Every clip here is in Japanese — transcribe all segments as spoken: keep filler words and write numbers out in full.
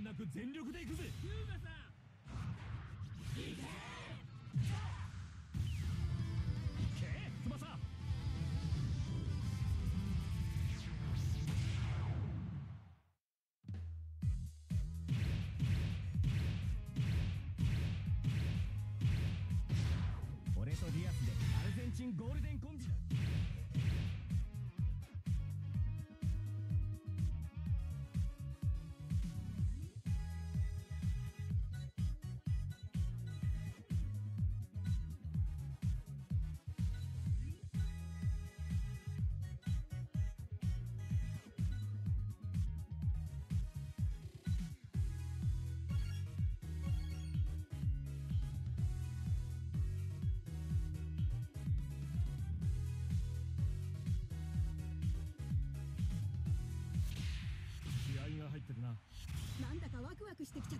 なく全力でいくぜ。 ユーガさん、いけけ翼。俺とディアスでアルゼンチンゴールデンコンビだ。入ってるな。 なんだかワクワクしてきちゃって。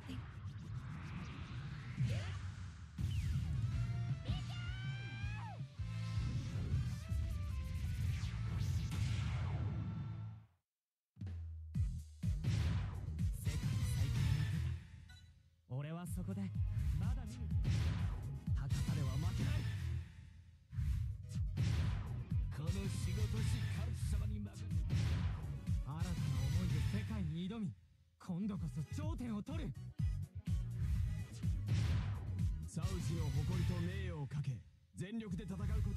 世界最高の舞台、俺はそこでまだ見ぬ高さでは負けない。この仕事師神様に任せ、新たな思いで世界に挑み、今度こそ頂点を取る。サウジの誇りと名誉をかけ、全力で戦うことを約束。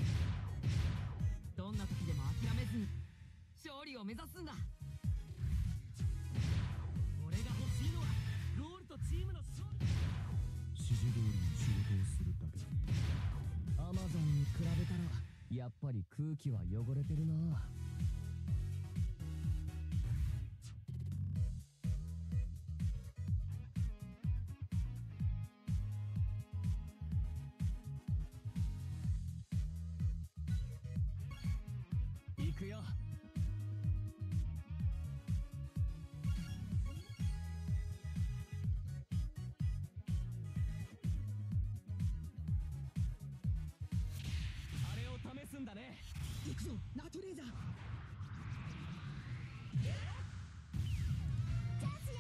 どんな時でも諦めずに勝利を目指すんだ。俺が欲しいのはゴールとチームの勝利。 指示通りに仕事をするだけだ。アマゾンに比べたらやっぱり空気は汚れてるな。行くよ。あれを試すんだね。 行くぞナトレーザー。チャンスよ。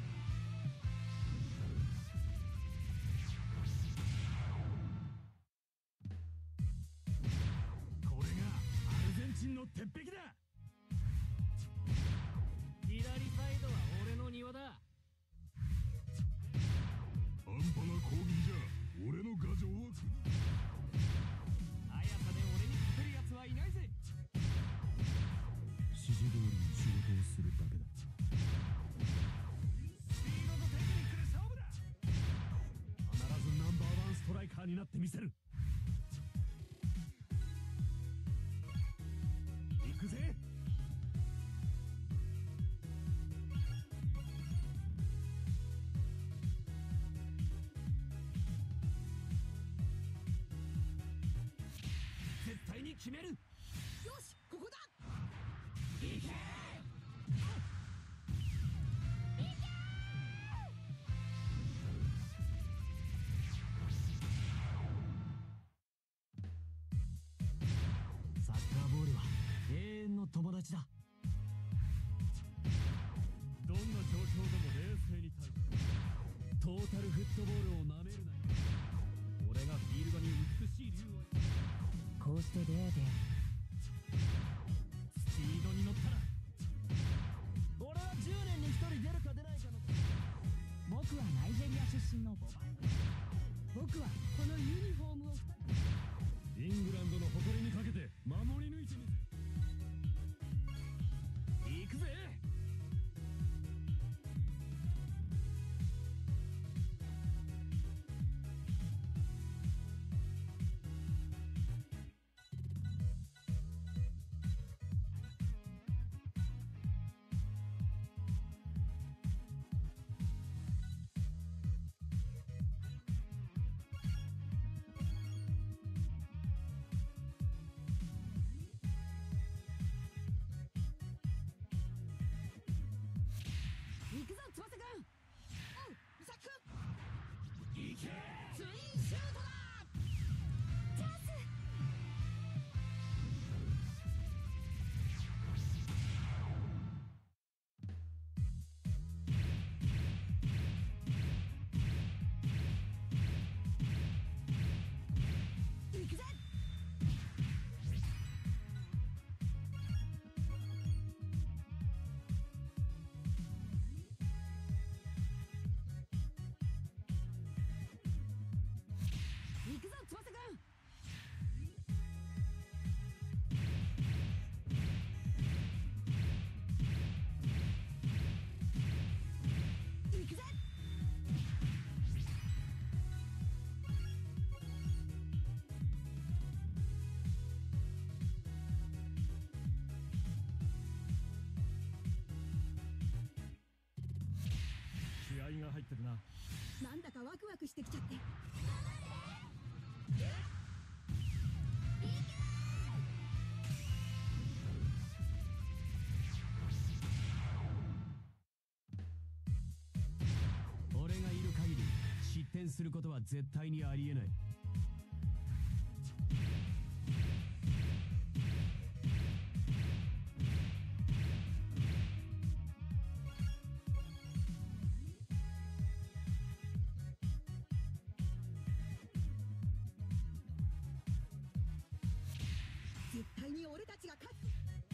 これがアルゼンチンの鉄壁だ。 左サイドは俺の庭だ。 半端な攻撃じゃ俺の牙城は崩す。 速さで俺に勝てるやつはいないぜ。 指示通りに仕事をするだけだ。 スピードとテクニックで勝負だ。必ずナンバーワンストライカーになってみせる。行くぜ。絶対に決める。よし、ここだ。 いけ。サッカーボールは永遠の友達だ。どんな状況でも冷静に対し、トータルフットボールをなめるなよ。俺がフィールドに美しい竜を。 こうして出会えてスピードに乗ったら俺はじゅうねんにひとり出るか出ないかの。 僕はナイジェリア出身のボバン。 僕はこのユニフォームをふたり。 イングランドの誇りにかけて守り抜いてみせ。行くぜ。 入ってるな。 なんだかワクワクしてきちゃって。 俺がいる限り失点することは絶対にありえない。 絶対に俺たちが勝つ。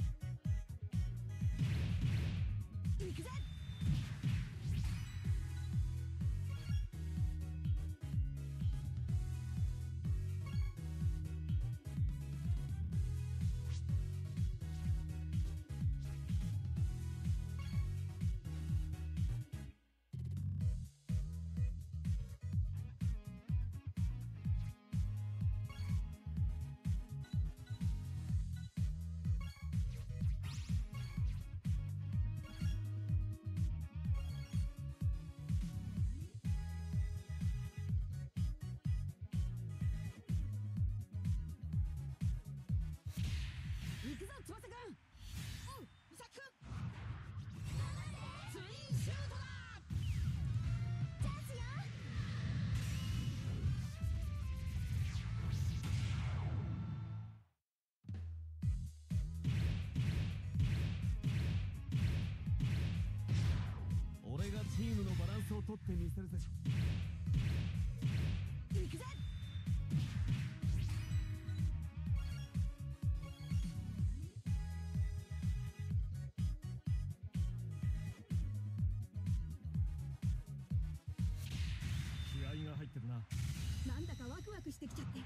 行くぜ。行くぞ翼くん。おう伊崎くん。ツインシュートだ。チャンスよ。 俺がチームのバランスを取ってみせるぜ。 行くぜ。 気合が入ってるな。 なんだかワクワクしてきちゃって。 け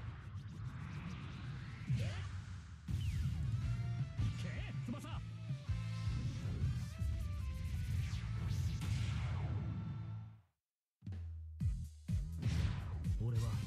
翼。俺は